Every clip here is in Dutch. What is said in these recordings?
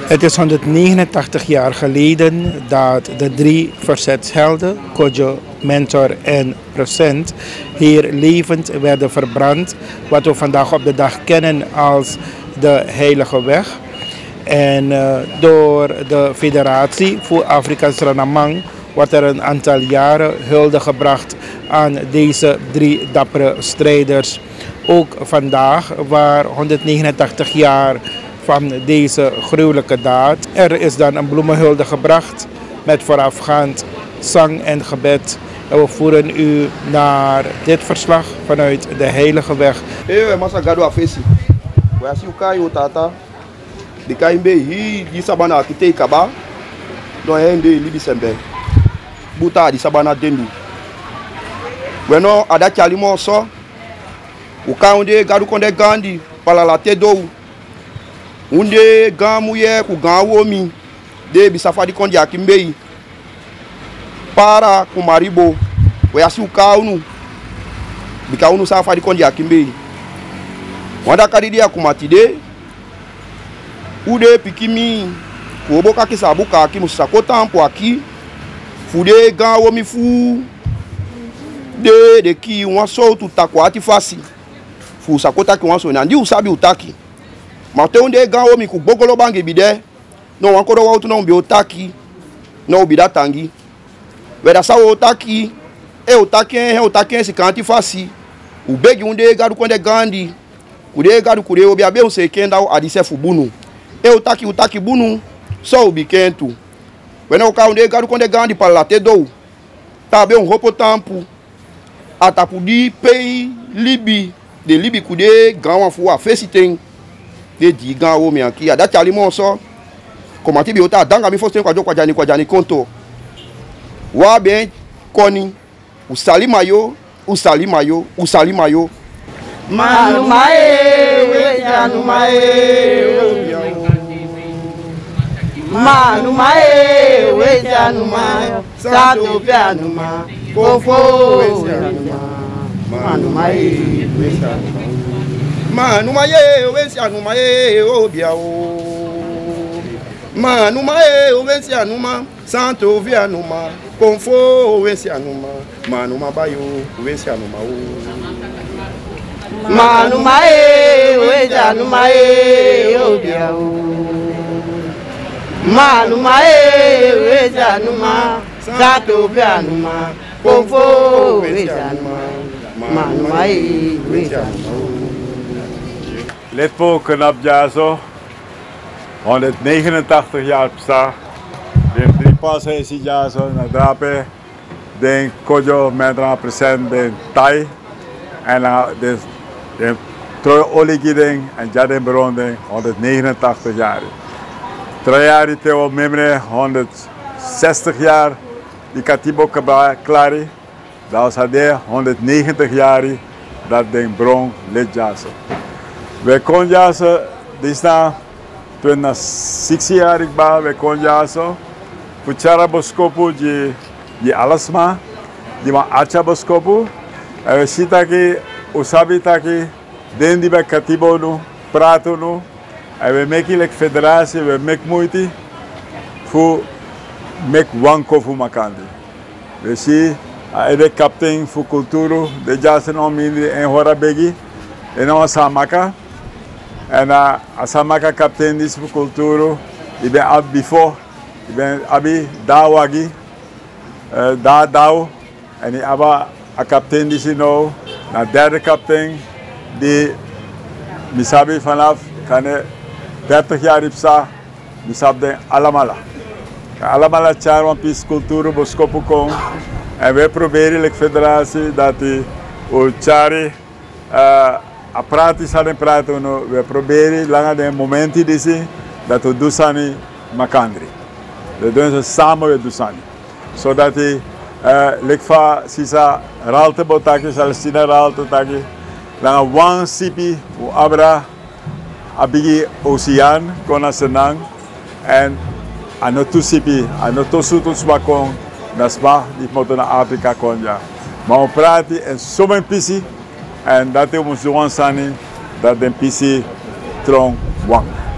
Het is 189 jaar geleden dat de 3 verzetshelden, Codjo, Mentor en Procent, hier levend werden verbrand. Wat we vandaag op de dag kennen als de Heilige Weg. En door de Federatie voor Afrika Suriname wordt er een aantal jaren hulde gebracht aan deze 3 dappere strijders. Ook vandaag, waar 189 jaar van deze gruwelijke daad. Er is dan een bloemenhulde gebracht met voorafgaand zang en gebed. En we voeren u naar dit verslag vanuit de Heilige Weg. Unde gamuye ku gawomi de bisafadi kondi akimbei para kumaribo we asi ukaunu bikaunu safadi kondi akimbei wanda kadidia kumatide ude pikimi kuoboka kisabuka akimusako tampo aki fude gawomi fu de ki wanso tutakwati fasi fu sakota ki wanso nandi usabi utaki Mate unde gawo mi ku bogolo bangi bide no wankoro wa utu bi otaki no bida tangi weda sa otaki otaki si kanti fasi ubegi unde gadu konde gandi kude gadu kure obi abe un sekenda o adise fu bunu utaki bunu so ubi kentu wena o ka unde gadu konde gandi pala te do tabe un hopo tampu atapudi pei libi kude gawa fu afesiten de digan o mi anki ada chali mo so komati bi ota danga mi fosten kwa jani konto wa ben koni usali mayo manu mae we janu mae manu mae we janu mae sato pianu ma kofo manu mae we janu Manu maye owensi anuma ye obia o Manu maye owensi anuma santo vi anuma konfo owensi anuma Manu mabayo owensi anuma o Manu maye owensi anuma ye obia o Manu maye owensi anuma santo vi anuma konfo owensi anuma Manu maye owensi anuma Lidpo knap jazo, 189 jaar bestaat. De 3 passen is die jazo, na drape, de Codjo met present de Thai en de Troy Oligiding en Jaden Verbranding 189 jaar. 3 jaar teo memre 160 jaar die Katibo Klari, dat was hade 190 jaar dat ding bron lid jazo. We kon jaso, die staan toen na 6 jaar ik ba, we kon jaso. Puchara boskopu die alasma, die ma acha boskopu. En we zien taki, usabi taki, den die bij katibo nu, praten nu. En we maken like federatie, we maken moeite voor make wanko voor makandi. We zien, de captain voor cultuur, de jasen om in hora begi, en ons samaka. En asamaka kaptein dis voor cultuur, ik ben ab before, ik ben abi dawagi, daw, en ik aba a kaptein dis nou, na derde kaptein, die misabi vanaf, kan 30 jaar ipsa, misab de alamala. Alamala char one piece cultuur boskopu kom, en we proberen de federatie dat die o chari a praten saben praten we proberen langer de momenten disi dat we dusani makandri. We doen ze samen we dusani. Zodat die lekfa sisa ralte botaki Palestina ralte taki langer one sipi u abra abigi oceaan kona senang en anotu sipi anotu sutus bakong nasma di moto na Afrika konja. Maar we praten en zo'n pisi en dat we moeten sani dat de pisi trong wang.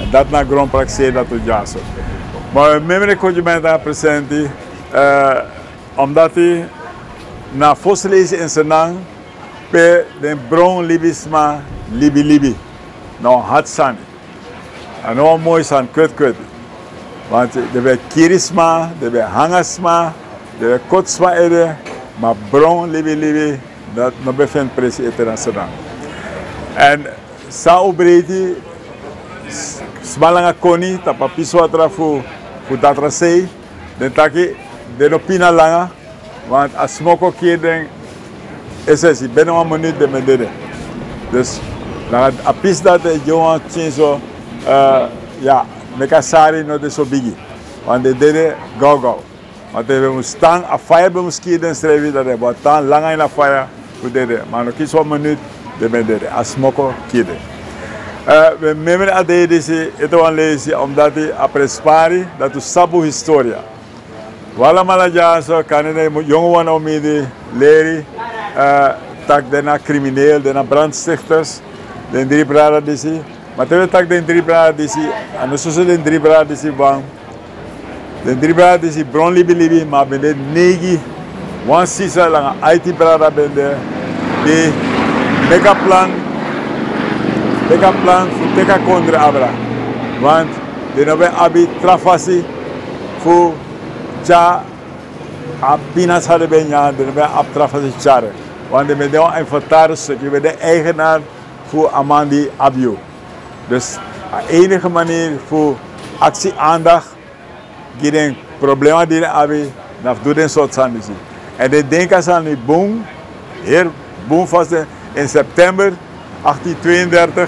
Dat na grond praxis dat we jaso. Maar membre Codjo menta presenti, omdat hij na foslezen in Senang, pe den bron libisma libi. Nou, had sani. En nou mooi san kwet. Want er werd kirisma, er werd hangasma, er werd kotsma ede, maar bron libi, dat nog bevindt presi internationaal. En sa obreti, smalanga koni, tapa piswatra fu datra sei, den taki, den opina langa, want als smoko keer den, is binnen een minuut de medede. Dus, a pis dat de jongen zo, ja, mekasari no de so bigi. Want de dede gauw. Want we moeten staan, a fire we moeten kiezen schrijven dat we staan lang in a fire, we dede. Maar nog iets een minuut, de medede. A smoko kiezen. We nemen dat deze, het waan lezen, omdat hij a prespari, dat we sabu historia. Wala malaja zo kan je jongen om mee leren, tak dena crimineel, dena brandstichters, den drie braden deze. Maar toen tak den drie braden deze, en dus zo den drie braden deze bang. Den drie braden deze bron libi, maar ben de negi, one sisa lang IT braden ben de megaplan voor teka kondre abra, want de nobe abi trafasi voor ja apinas hadden ben ja de nobe ab trafasi chare, want de ben een inventaris, je bent de eigenaar voor amandi abio. Dus de enige manier voor actie aandacht, geen problemen die hebben, dan doe je soort van dingen. En de denken aan die boom, hier boom vast in september 1832,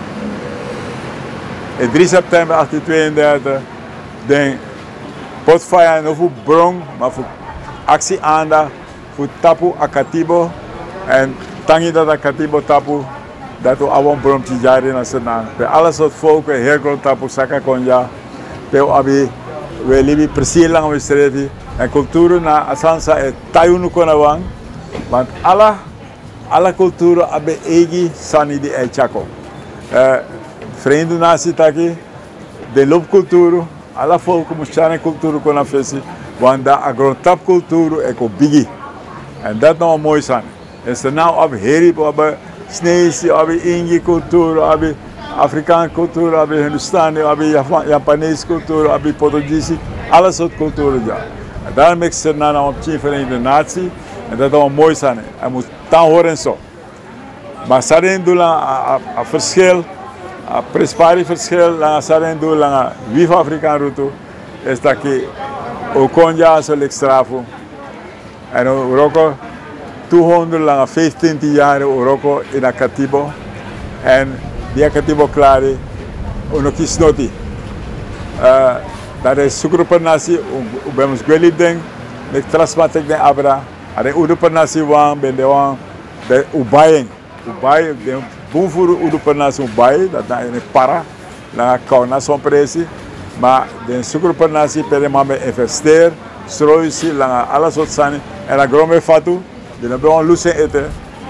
in 3 september 1832, de potfire niet voor bron, maar voor actie aandacht, voor tapu akatibo en tangi dat akatibo tapu. Dat we gewoon bron te jaren naar Suriname. Bij alle soort volken, heel groot tapu, saka konja. We leven precies lang op de strijd. En culturen na asansa het tayunu konawang. Want alle culturen hebben eigen sani die echako. Vreemde natie taki, de loopcultuur, alle volken moesten een cultuur kunnen vissen. Want dat agrotap cultuur is ook bigi. En dat nou mooi zijn. En ze nou op herip hebben. Chinese, Indië cultuur, Afrikaanse cultuur, Hindustani, Japanese cultuur, Portugese, alle soort culturen. Ja. En daarom is het naar een Verenigde Naties en dat is mooi zijn. Je moet dan horen zo. Maar Saren doen een verschil, een prespari verschil, Saren doen een wief Afrikaan route, is dat je ook konja zo lekstrafo en ook 200 lang 15 jaar Uroko in Akatibo en die Akatibo klaar is onokis noti. Dat is sukrupernasi ubem skwelip ding met transmatek den abra. Ade udupernasi wang ben de wang de ubayeng de boomvoer udupernasi ubay dat na in para na kauna son presi maar de sukrupernasi per mame investeer stroisi lang alles wat zijn en la grome fatu. De hebben een lussen eten.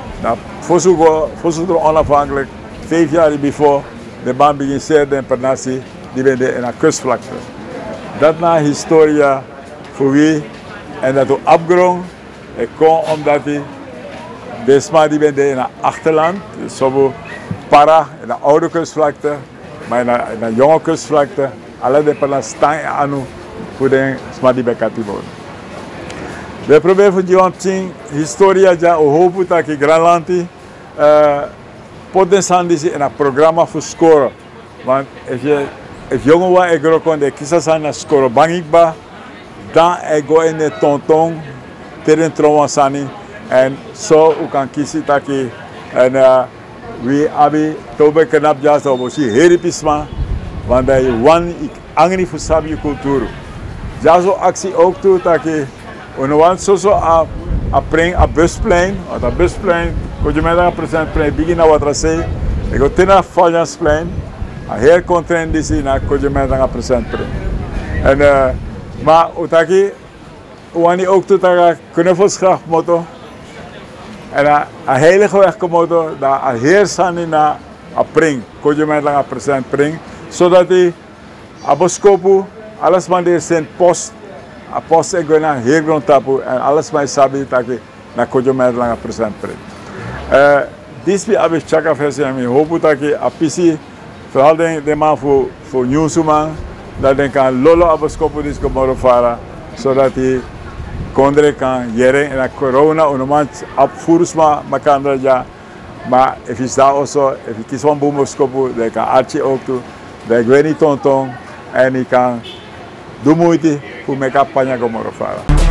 Voor onafhankelijk, 5 jaar voor de baan begint zeer per natie, die ben in een kustvlakte. Dat na historia voor wie en dat we opgrond, ik kon omdat hij desma die ben in een achterland, dus zo para in een oude kustvlakte, maar in een jonge kustvlakte, alle de per natie staan aan voor de sma die bij Katibo. We proberen voor die historia ja hopen dat ik Granlandi potentieel in een programma voor scoren. Want als jongen wat ik ook de kiezen zijn naar scoren bangikba, dan ik go in de tonton tegen trouwensani en zo u kan kiezen dat ik en we hebben tobe knap ja zo bosi heripisma, want hij wan ik angry voor sabi cultuur. Ja zo actie ook toe dat ik want zo a busplein, dat busplein, kun je met een presentplein beginnen wat er zei. Ik ga ten Faljansplein, a heel content is in kun je met een presentplein. En maar utaki, wanneer ook tot daar knuffelschap moto, en a heilige weg moto, daar a heer san in a pring, kun je met een presentpring, zodat die aboskopu alles man de zijn post a post ik na heel grond tapu en alles mij sabi taki na Codjo met langa present pret. Dis bi abe chaka versie en mi hoop taki a pisi vooral de man voor nieuwsman dat den kan lolo aboskopu dis komoro fara zodat die kondre kan jeren en corona onomant opvoersma makandra ja. Maar if je daar also, if je kiest van boemoskopu, dan kan Archie ook toe, dan weet niet tonton en ik kan doen moeite voor mijn campagne komen.